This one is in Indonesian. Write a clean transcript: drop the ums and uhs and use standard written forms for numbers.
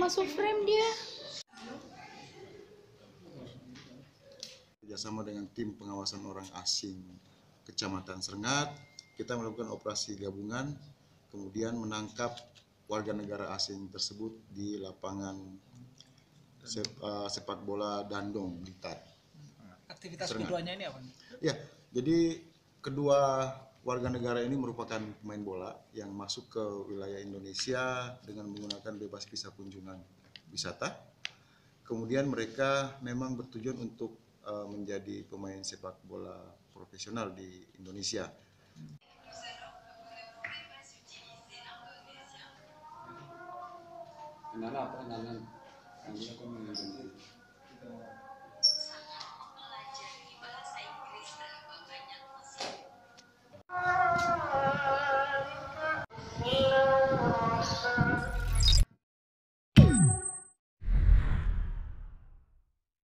masuk frame dia. Kerjasama dengan tim pengawasan orang asing Kecamatan Serengat, kita melakukan operasi gabungan, kemudian menangkap warga negara asing tersebut di lapangan sepak bola Dandong, Blitar. Aktivitas Serengat. keduanya ini apa? Ya, jadi kedua warga negara ini merupakan pemain bola yang masuk ke wilayah Indonesia dengan menggunakan bebas visa kunjungan wisata. Kemudian mereka memang bertujuan untuk menjadi pemain sepak bola profesional di Indonesia. Kenapa pengenalan Indonesia? Sangat mempelajari bahasa Inggris dan banyak musik.